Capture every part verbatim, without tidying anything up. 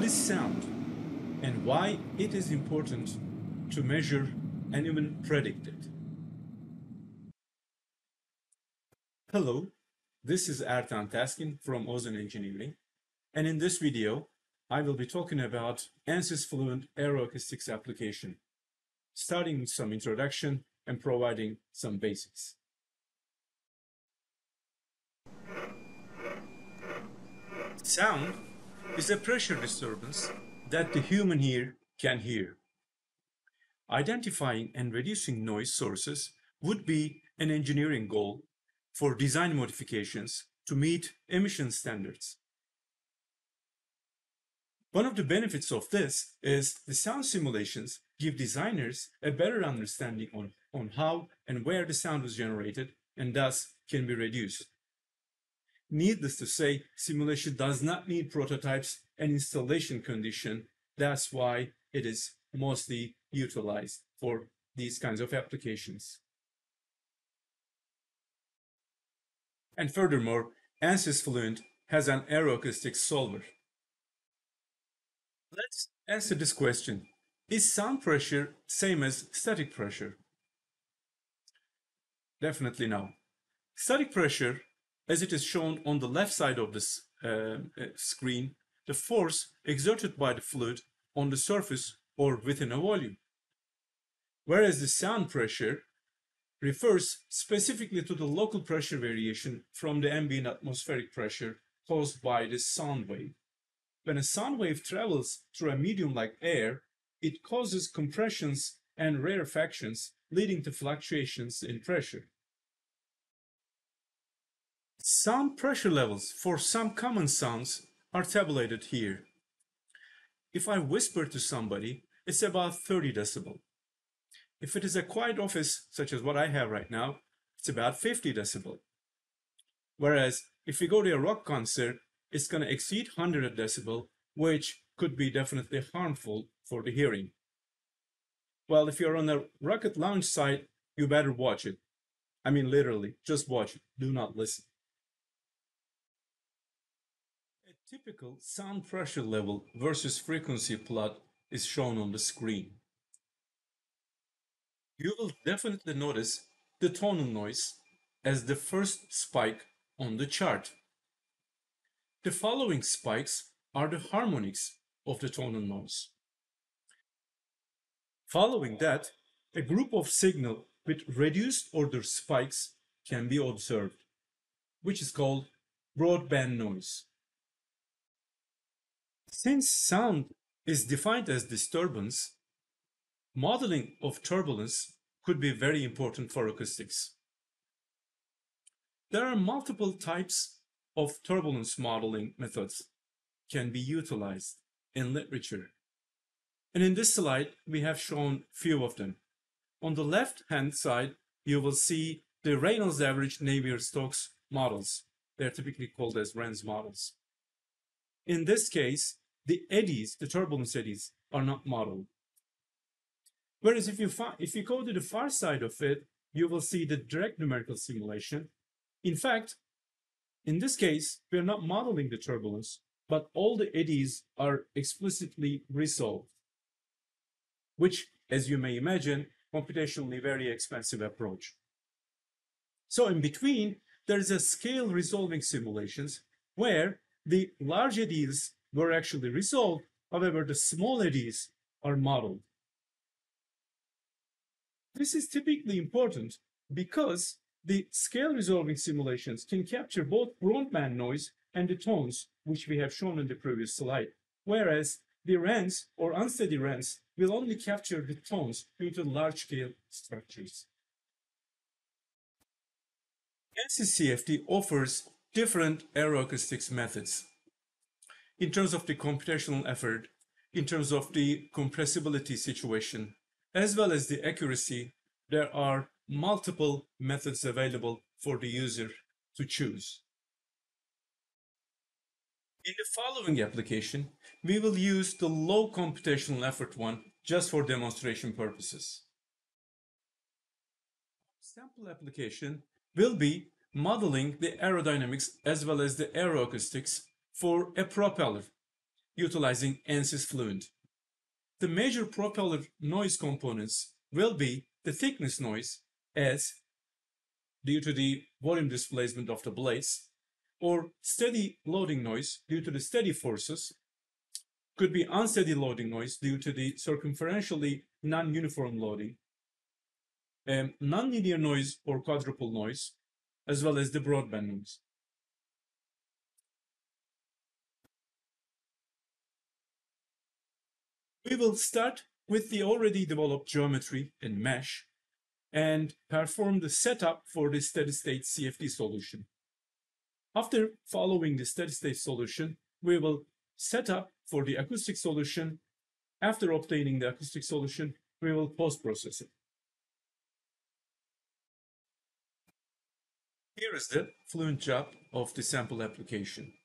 What is sound and why it is important to measure and even predict it? Hello, this is Ertan Taskin from Ozen Engineering, and in this video I will be talking about Ansys Fluent Aeroacoustics application, starting with some introduction and providing some basics. Sound is a pressure disturbance that the human ear can hear. Identifying and reducing noise sources would be an engineering goal for design modifications to meet emission standards. One of the benefits of this is the sound simulations give designers a better understanding on, on how and where the sound was generated and thus can be reduced. Needless to say, simulation does not need prototypes and installation condition. That's why it is mostly utilized for these kinds of applications. And furthermore, Ansys Fluent has an aeroacoustics solver. Let's answer this question. Is sound pressure same as static pressure? Definitely no. Static pressure, as it is shown on the left side of this uh, screen, the force exerted by the fluid on the surface or within a volume. Whereas the sound pressure refers specifically to the local pressure variation from the ambient atmospheric pressure caused by the sound wave. When a sound wave travels through a medium like air, it causes compressions and rarefactions, leading to fluctuations in pressure. Sound pressure levels for some common sounds are tabulated here. If I whisper to somebody, it's about thirty decibel. If it is a quiet office, such as what I have right now, it's about fifty decibel. Whereas if you go to a rock concert, it's going to exceed one hundred decibel, which could be definitely harmful for the hearing. Well, if you're on a rocket lounge site, you better watch it. I mean, literally, just watch it. Do not listen. A typical sound pressure level versus frequency plot is shown on the screen. You will definitely notice the tonal noise as the first spike on the chart. The following spikes are the harmonics of the tonal noise. Following that, a group of signal with reduced order spikes can be observed, which is called broadband noise. Since sound is defined as disturbance, modeling of turbulence could be very important for acoustics. There are multiple types of turbulence modeling methods can be utilized in literature. And in this slide, we have shown few of them. On the left-hand side, you will see the Reynolds average Navier-Stokes models. They're typically called as R A N S models. In this case, the eddies, the turbulence eddies, are not modeled. Whereas if you, if you go to the far side of it, you will see the direct numerical simulation. In fact, in this case, we are not modeling the turbulence, but all the eddies are explicitly resolved, which, as you may imagine, computationally very expensive approach. So in between, there is a scale resolving simulations where the large eddies were actually resolved, however, the small eddies are modeled. This is typically important because the scale resolving simulations can capture both broadband noise and the tones, which we have shown in the previous slide, whereas the R A N S or unsteady R A N S will only capture the tones due to large-scale structures. Ansys C F D offers different aeroacoustics methods. In terms of the computational effort, in terms of the compressibility situation, as well as the accuracy, there are multiple methods available for the user to choose. In the following application, we will use the low computational effort one just for demonstration purposes. Sample application will be modeling the aerodynamics as well as the aeroacoustics for a propeller. utilizing Ansys Fluent. The major propeller noise components will be the thickness noise, as due to the volume displacement of the blades, or steady loading noise due to the steady forces, could be unsteady loading noise due to the circumferentially non-uniform loading, um, non-linear noise or quadruple noise, as well as the broadband noise. We will start with the already developed geometry in mesh and perform the setup for the steady-state C F D solution. After following the steady-state solution, we will set up for the acoustic solution. After obtaining the acoustic solution, we will post-process it. Here is the Fluent job of the sample application.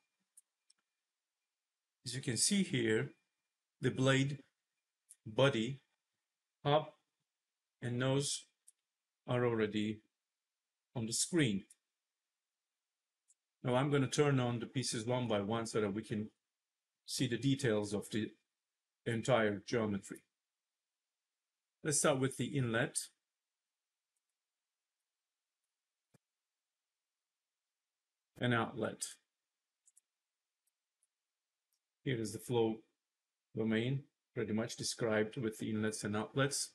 As you can see here, the blade, body, hub, and nose are already on the screen. Now I'm going to turn on the pieces one by one so that we can see the details of the entire geometry. Let's start with the inlet. And outlet. Here is the flow domain, pretty much described with the inlets and outlets.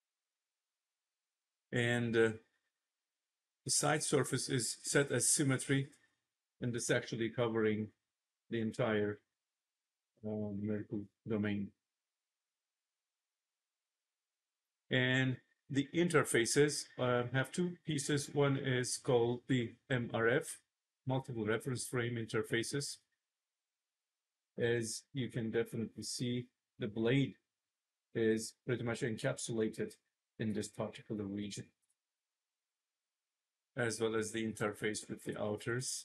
And uh, the side surface is set as symmetry, and it's actually covering the entire uh, numerical domain. And the interfaces uh, have two pieces. One is called the M R F, multiple reference frame interfaces. As you can definitely see, the blade is pretty much encapsulated in this particular region, as well as the interface with the outers.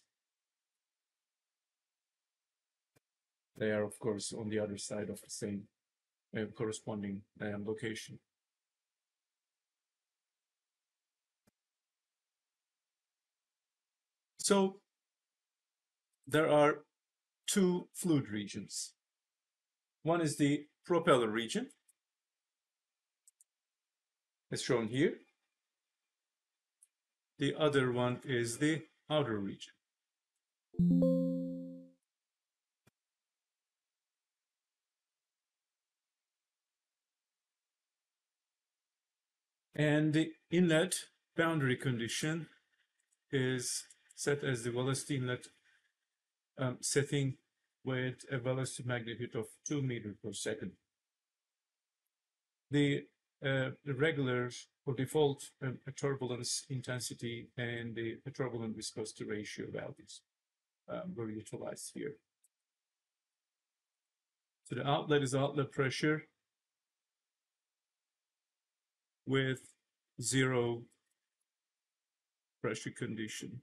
They are, of course, on the other side of the same uh, corresponding um, location. So there are two fluid regions. One is the propeller region, as shown here. The other one is the outer region. And the inlet boundary condition is set as the velocity inlet um, setting with a velocity magnitude of two meters per second. The, uh, the regular or default um, turbulence intensity and the turbulent viscosity ratio values um, were utilized here. So the outlet is outlet pressure with zero pressure condition.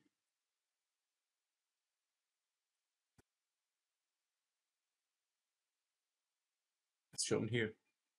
It's shown here.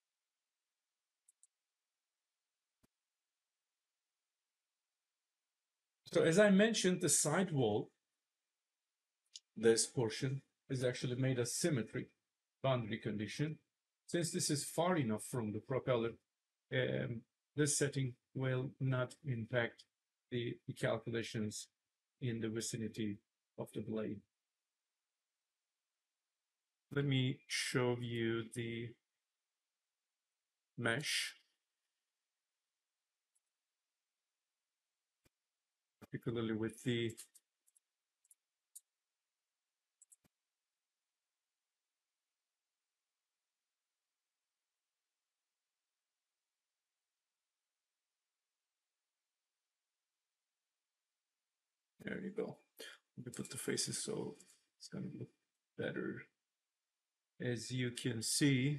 So as I mentioned, the side wall, this portion, is actually made as symmetry boundary condition. Since this is far enough from the propeller, um, this setting will not impact the, the calculations in the vicinity of the blade. Let me show you the mesh, particularly with the there you go. Let me put the faces so it's going to look better. As you can see,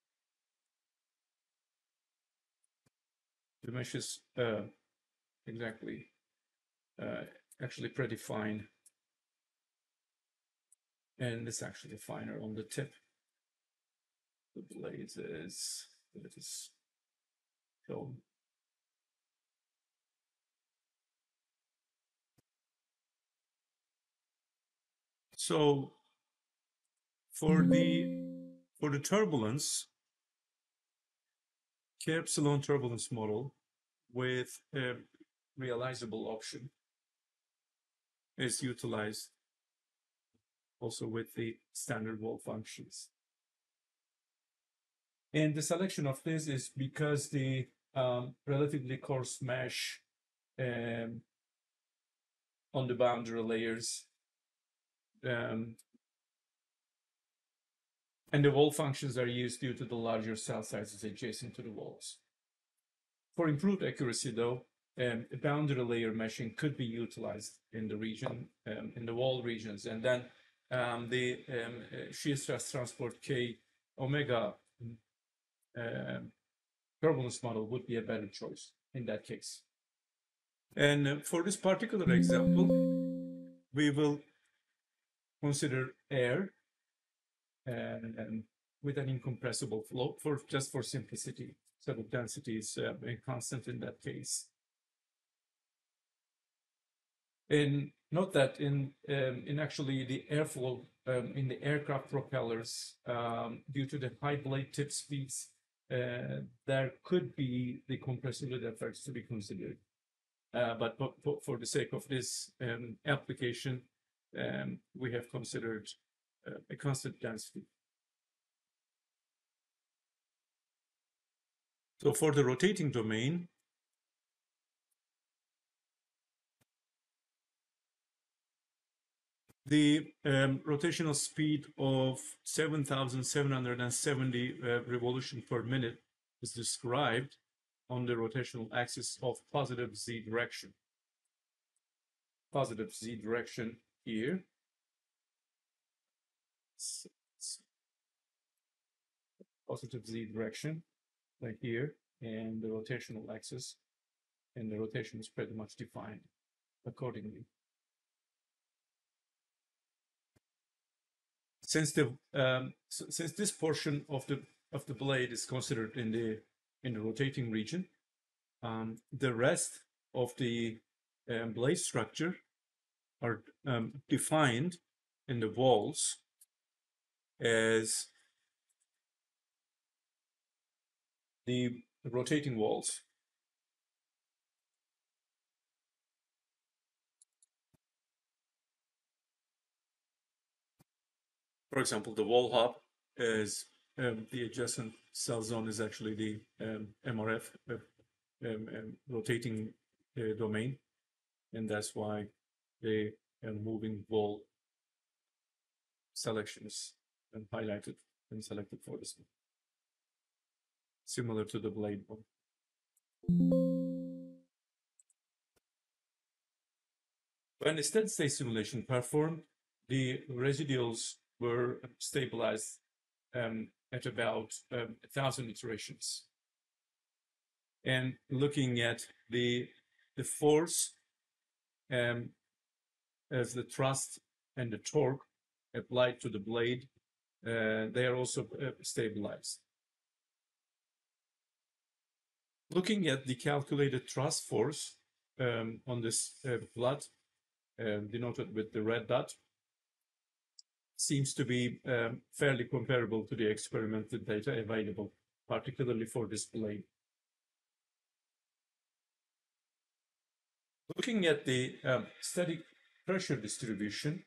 the mesh is uh, exactly uh, actually pretty fine, and it's actually finer on the tip. The blades is it is shown. So For the for the turbulence, K epsilon turbulence model with a realizable option is utilized also with the standard wall functions. And the selection of this is because the um, relatively coarse mesh um, on the boundary layers um, and the wall functions are used due to the larger cell sizes adjacent to the walls. For improved accuracy, though, um, boundary layer meshing could be utilized in the region, um, in the wall regions, and then um, the um, uh, shear stress transport K omega um, turbulence model would be a better choice in that case. And uh, for this particular example, we will consider air and, and with an incompressible flow for just for simplicity. So the density is uh, constant in that case. And note that in um, in actually the airflow um, in the aircraft propellers, um, due to the high blade tip speeds, uh, there could be the compressibility effects to be considered. Uh, but for, for the sake of this um, application, um, we have considered uh, a constant density. So for the rotating domain, the um, rotational speed of seven thousand seven hundred seventy uh, revolutions per minute is described on the rotational axis of positive z direction. Positive z direction here. Positive z direction like here, and the rotational axis, and the rotation is pretty much defined accordingly. Since the um, since this portion of the of the blade is considered in the in the rotating region, um, the rest of the um, blade structure are um, defined in the walls as the rotating walls. For example, the wall hub is um, the adjacent cell zone is actually the um, M R F uh, um, um, rotating uh, domain, and that's why the uh, moving wall selection is um, highlighted and selected for this one, similar to the blade one. When the steady state simulation performed, the residuals were stabilized um, at about um, a thousand iterations. And looking at the the force um, as the thrust and the torque applied to the blade, uh, they are also uh, stabilized. Looking at the calculated thrust force um, on this uh, plot, uh, denoted with the red dot, seems to be um, fairly comparable to the experimental data available, particularly for this blade. Looking at the um, static pressure distribution,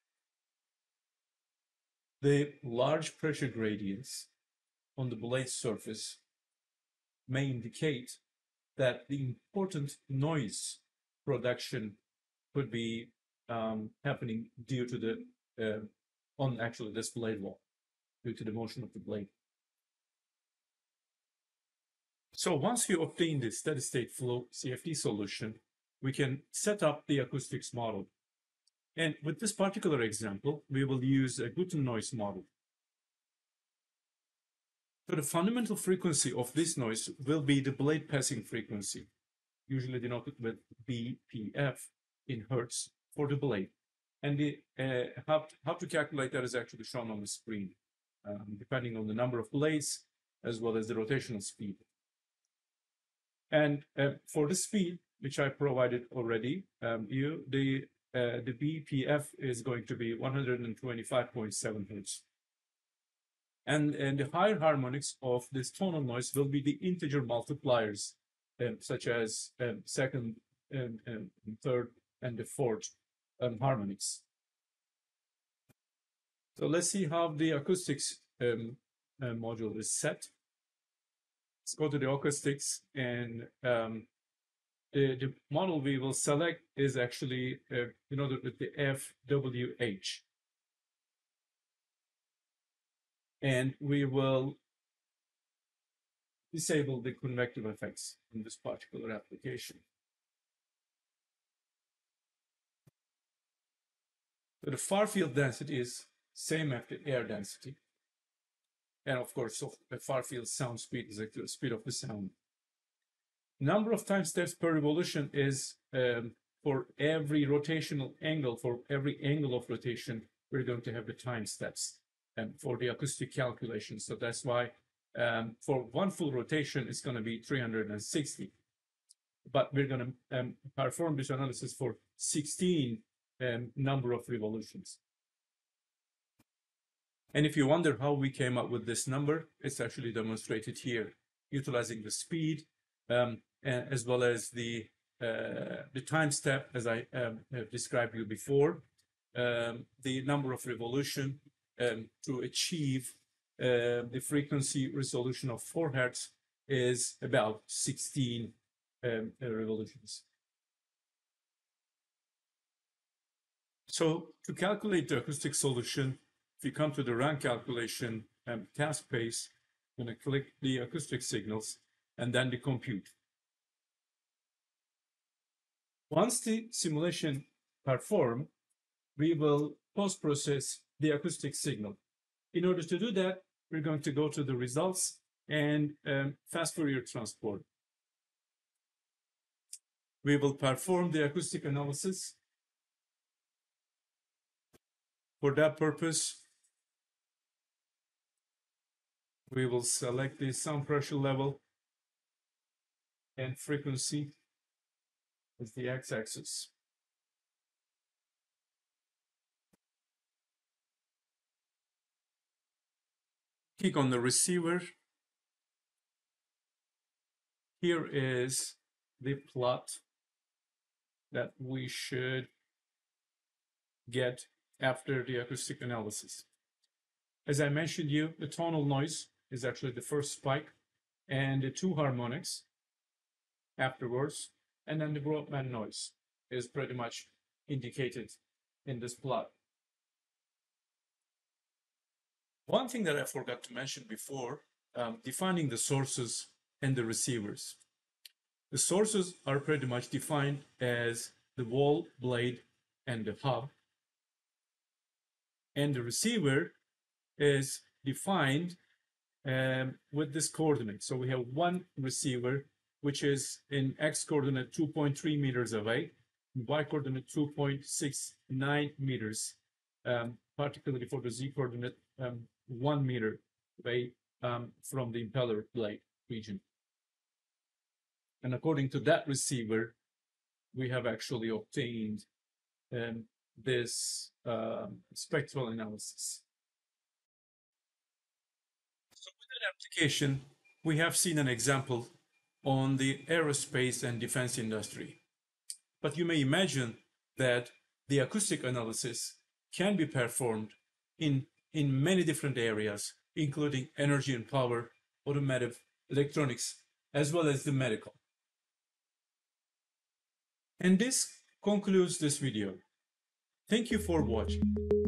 the large pressure gradients on the blade surface may indicate that the important noise production could be um, happening due to the uh, on actually this blade wall, due to the motion of the blade. So once we obtain the steady state flow C F D solution, we can set up the acoustics model. And with this particular example, we will use a Guten noise model. So the fundamental frequency of this noise will be the blade passing frequency, usually denoted with B P F in hertz for the blade. And the, uh, how, how to calculate that is actually shown on the screen, um, depending on the number of blades as well as the rotational speed. And uh, for the speed, which I provided already, um, you the uh, the B P F is going to be one hundred twenty-five point seven hertz. And, and the higher harmonics of this tonal noise will be the integer multipliers, um, such as um, second, and, and third, and the fourth um, harmonics. So let's see how the acoustics um, uh, module is set. Let's go to the acoustics, and um, the, the model we will select is actually, uh, you know, the, the F W H. And we will disable the convective effects in this particular application. So the far field density is same as the air density. And of course, so the far field sound speed is the speed of the sound. Number of time steps per revolution is um, for every rotational angle, for every angle of rotation, we're going to have the time steps um, for the acoustic calculation. So that's why um, for one full rotation, it's going to be three hundred sixty. But we're going to um, perform this analysis for sixteen um, number of revolutions. And if you wonder how we came up with this number, it's actually demonstrated here, utilizing the speed um, as well as the uh, the time step, as I um, have described you before, um, the number of revolution um, to achieve uh, the frequency resolution of four hertz is about sixteen um, revolutions. So to calculate the acoustic solution, if you come to the run calculation um, task phase, I'm going to click the acoustic signals and then the compute. Once the simulation performed, we will post-process the acoustic signal. In order to do that, we're going to go to the results and um, fast Fourier transport. We will perform the acoustic analysis. For that purpose, we will select the sound pressure level and frequency as the x-axis. Click on the receiver. Here is the plot that we should get after the acoustic analysis. As I mentioned you, the tonal noise is actually the first spike, and the two harmonics afterwards, and then the Broadband noise is pretty much indicated in this plot. One thing that I forgot to mention before, um, defining the sources and the receivers. The sources are pretty much defined as the wall, blade, and the hub. And the receiver is defined um, with this coordinate. So we have one receiver, which is in x coordinate two point three meters away, y coordinate two point six nine meters, um, particularly for the z coordinate um, one meter away um, from the impeller blade region. And according to that receiver, we have actually obtained um, this uh, spectral analysis. So with that application, we have seen an example on the aerospace and defense industry. But you may imagine that the acoustic analysis can be performed in, in many different areas, including energy and power, automotive, electronics, as well as the medical. And this concludes this video. Thank you for watching.